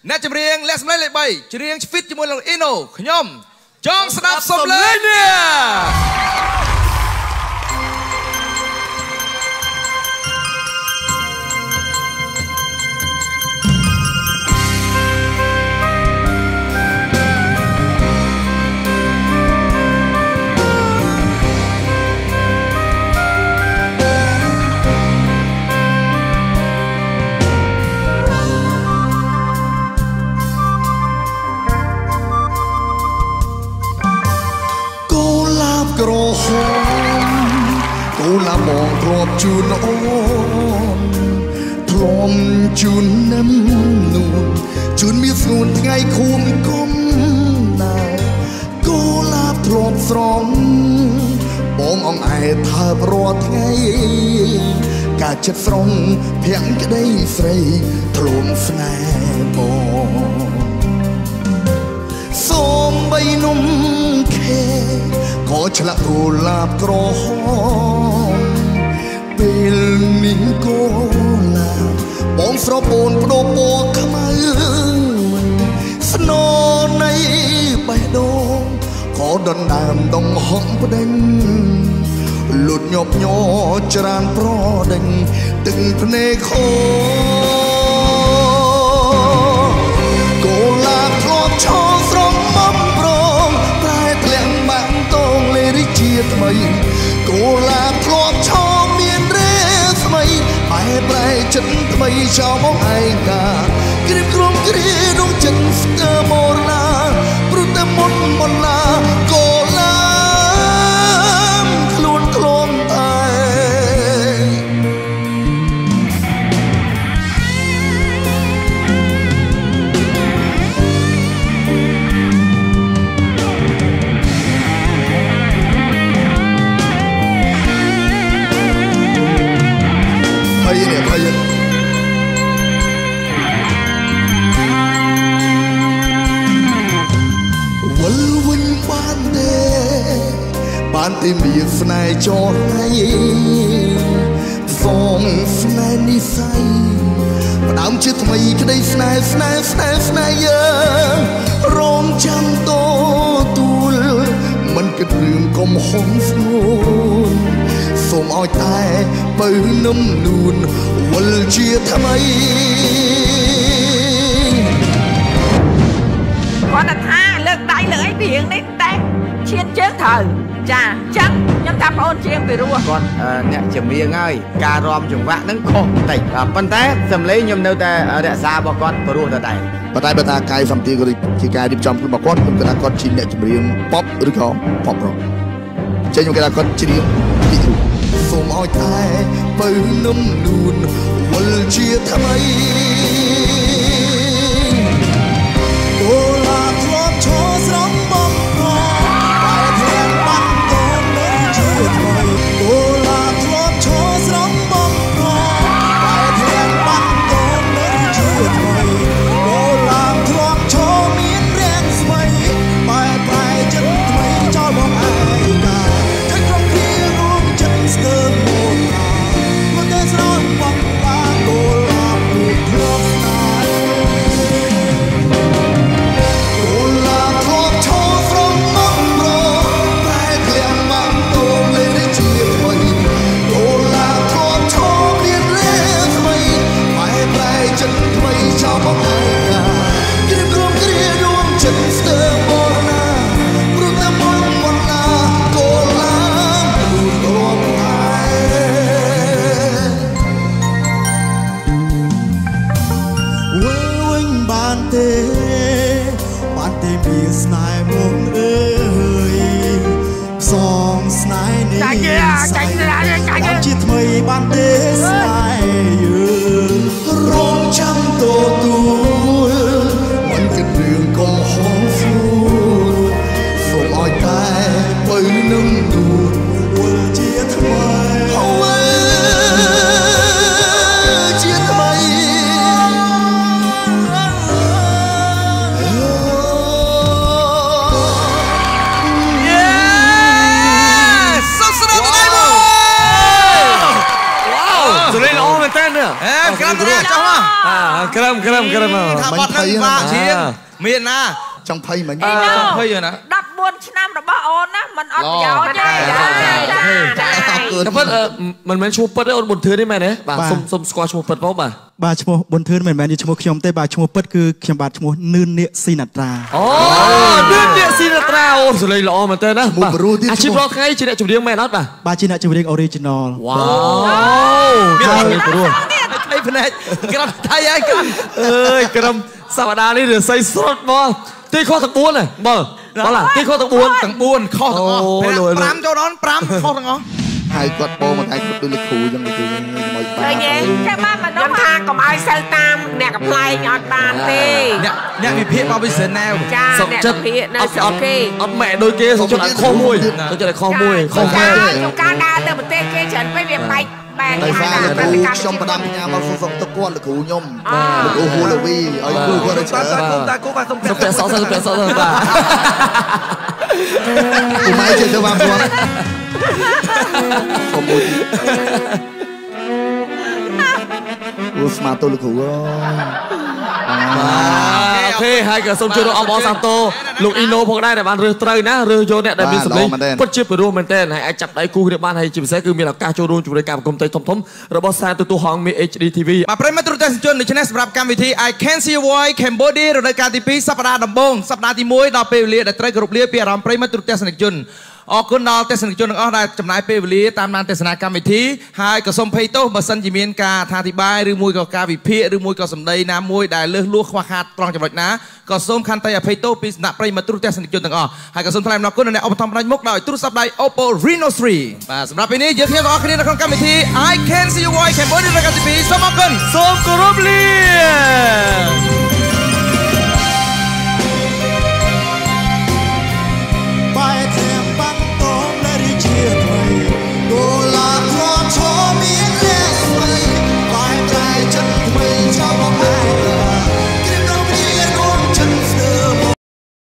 អ្នកចម្រៀងលេខសម្លេងលេខ3ច្រៀង fit ជាមួយលោកអ៊ីណូខ្ញុំចង់ស្ដាប់សំឡេងនេះក្រហមគូឡាមងគ្របជូនអូនធ្លំជូននឹមនួនជូនមានស្ងួនថ្ងៃខួនគុំណាគូឡាធ្លាប់ស្រងបងអងឯថាបរាល់ថ្ងៃការចិត្តស្រងភាំងក្តីស្រីធ្លំស្នេហ៍បងសូមបីនំខេក៏ឆ្លាក់គូឡាបក្រហមពេលនេះគូឡាបងស្រពោនបដូរពណ៌ខ្មៅស្នោនៃបេះដូងក៏ដណ្ដើមដងហំប្តេញលូតញាប់ញ័រច្រានប្រដេញទឹកភ្នែកខោគូឡាបធ្លាប់ឈរស្រងបំប្រងប្រែធ្លាក់បាក់តងលេរីជាថ្មីគូឡាបធ្លាប់ឈរមានរេស្មីបែប្រែចិត្តថ្មីចោលមកឯកាគ្រៀបក្រុមគ្រាដងចិត្តស្ទើរមរណាព្រោះតែមុនមុនណាគូឡាបខ្លួនក្លងតែបានតែមានស្នេហ៍ចោលហើយសងស្នេហ៍និស័យផ្ដើមជាថ្មីក្តីស្នេហ៍ស្នេហ៍យើងរងចាំតទួលមិនគិតរឿងកំហុសស្នួនសូមឲ្យតែបើនឹមនួនវិលជាថ្មីគាត់ថាលើកដៃលើអីពីរឿងនេះតែឈានជើងត្រូវចាចឹងខ្ញុំថាបងអូនជាងពីរោះគាត់អ្នកចម្រៀងហើយការរាំចង្វាក់ហ្នឹងខុសបន្តិចប៉ុន្តែសំឡេងខ្ញុំនៅតែរក្សារបស់គាត់ព្រោះដដែលប៉ុន្តែបើថាកាយសម្ភារជាការរៀបចំខ្លួនរបស់គាត់ខ្ញុំគិតថាគាត់ជាអ្នកចម្រៀងប៉ុបឬក៏ប៉ុបរ៉ុកចេញខ្ញុំគិតថាគាត់ច្រៀងពីរោះសូមឲ្យតែបើនឹមនួនវិលជាថ្មីអូឡាធ្លាប់ឈរស្រងបំប្រងបែរធ្លាក់បាត់តូនលើជាថ្មីអូឡាធ្លាប់ឈរស្រងបំប្រងបែរធ្លាក់បាត់តូនលើជាថ្មីអូឡាធ្លាប់ឈរមានរាំងស្មីបែរប្រែចិត្តថ្មីចោលបងឯកាតែក្រុមគ្នារួមចិត្តស្ទើរមកមកតែស្រងបំបាអូឡាព្រួតធ្លាប់ស្នេហ៍បានទេមានស្នេហ៍មកអើយផ្សងស្នេហ៍នេះចាំជាថ្មីបានទេស្នេហ៍យើងរងចាំតទួលមិនគិតរឿងកំហុសស្នួនសូមឲ្យតែបើនឹងទូលវិលជាថ្មីជាថ្មីក្រៅចុះមកក្រំថាបាត់នឹងបាក់ជាងមានណាចង់ភ័យមិញចង់ភ័យណា 14 ឆ្នាំរបស់អូនណាมันអត់ប្រយោជន៍ទេតែពិតមិនមែនឈ្មោះពិតទេអូនបុនធឿនទេមែនទេបាទសុំស្គាល់ឈ្មោះពិតផងបាទបាទឈ្មោះប៊ុនធឿនមិនមែនជាឈ្មោះខ្ញុំទេបាទឈ្មោះពិតគឺខ្ញុំបាទឈ្មោះនឿននាគស៊ីណាត្រាអូនឿននាគស៊ីណាត្រាអូសលេងល្អមែនតើណាអាជីពរាល់ថ្ងៃជាអ្នកចម្រៀងមែនអត់បាទបាទជាអ្នកចម្រៀង original វ៉ាវមានព្រោះថៃភ្នែកក្រំថៃហើយក្រំអើយក្រំសប្តាហ៍នេះរស័យស្រត់មកទីខុសទាំង4ហ្នឹងបើឡាទីខុសទាំង4 ទាំង4ខុសទាំងអស់5ចូលដល់5ខុសទាំងអស់ហើយគាត់បោមកឯងគាត់ដូចលោកគ្រូចឹងលោកគ្រូមកបាឃើញទេចាំបានមនុស្សថាកុំឲ្យសិលតាមអ្នកកំ ប្លែងអត់បានទេអ្នកវិភាគមកវិសិណែវចាអ្នកវិភាគនៅស្រុកគេអត់ម៉ែដូចគេសុំចិត្តឲ្យខុសមួយសុំចិត្តឲ្យខុសមួយខុសមែនខ្ញុំការដើរទៅប្រទេសគេច្រើនពេកវាបែកបែកដោយសារលោកគ្រូខ្ញុំផ្ដាំផ្ញើមកសុំទឹកគាត់លោកគ្រូខ្ញុំលោកគ្រូហូឡូវីឲ្យគ្រូគាត់ទៅច្រើនតាគូបាទសុំពាក់សុំពាក់សក់បាទគូម៉ៃជិះទៅបានផងសុំមួយអូស្មាតលោកគ្រូអូខេហើយក៏សូមជម្រាបអបអរសាទរលោកអ៊ីណូផងដែរដែលបានរើសត្រូវណារើសយកអ្នកដែលមានសម្លេងពិតជាពិរោះមែនតើហើយអាចចាប់ដៃគូគ្នាបានហើយជាពិសេសគឺមានឱកាសចូលរួមជាមួយការប្រគំតេយធំៗរបស់សារទូរទស្សន៍ហងមី HD TV បាទប្រិមត្តទូរទស្សនិកជនដូច្នេះសម្រាប់កម្មវិធី I Can See Your Voice Cambodia រដូវកាលទី2សប្តាហ៍ដំបូងសប្តាហ៍ទី1ដល់ពេលវេលាដែលត្រូវគោរពលាពីអារម្មណ៍ប្រិមត្តទូរទស្សនិកជនអរគុណដល់ទស្សនិកជនទាំងអស់ដែលចំណាយពេលវេលាតាមដានទស្សនាកម្មវិធីហើយក៏សូមភ័យទោសបើសិនជាមានការអធិប្បាយឬមួយក៏ការវិភាគឬមួយក៏សម្ដីណាមួយដែលលើសលួសខ្វះខាតត្រង់ចំណុចណាក៏សូមខន្តីអភ័យទោសពីសំណាក់ប្រិមត្តទូរទស្សនិកជនទាំងអស់ហើយក៏សូមថ្លែងអំណរគុណដល់អ្នកឧបត្ថម្ភផ្នែកមុខដោយទូរស័ព្ទដៃ Oppo Reno 3 បាទសម្រាប់ពេលនេះយើងខ្ញុំទាំងអស់គ្នានៅក្នុងកម្មវិធី I Can See Your Voice Cambodia រដូវកាលទី2សូមអរគុណសូមគោរពលា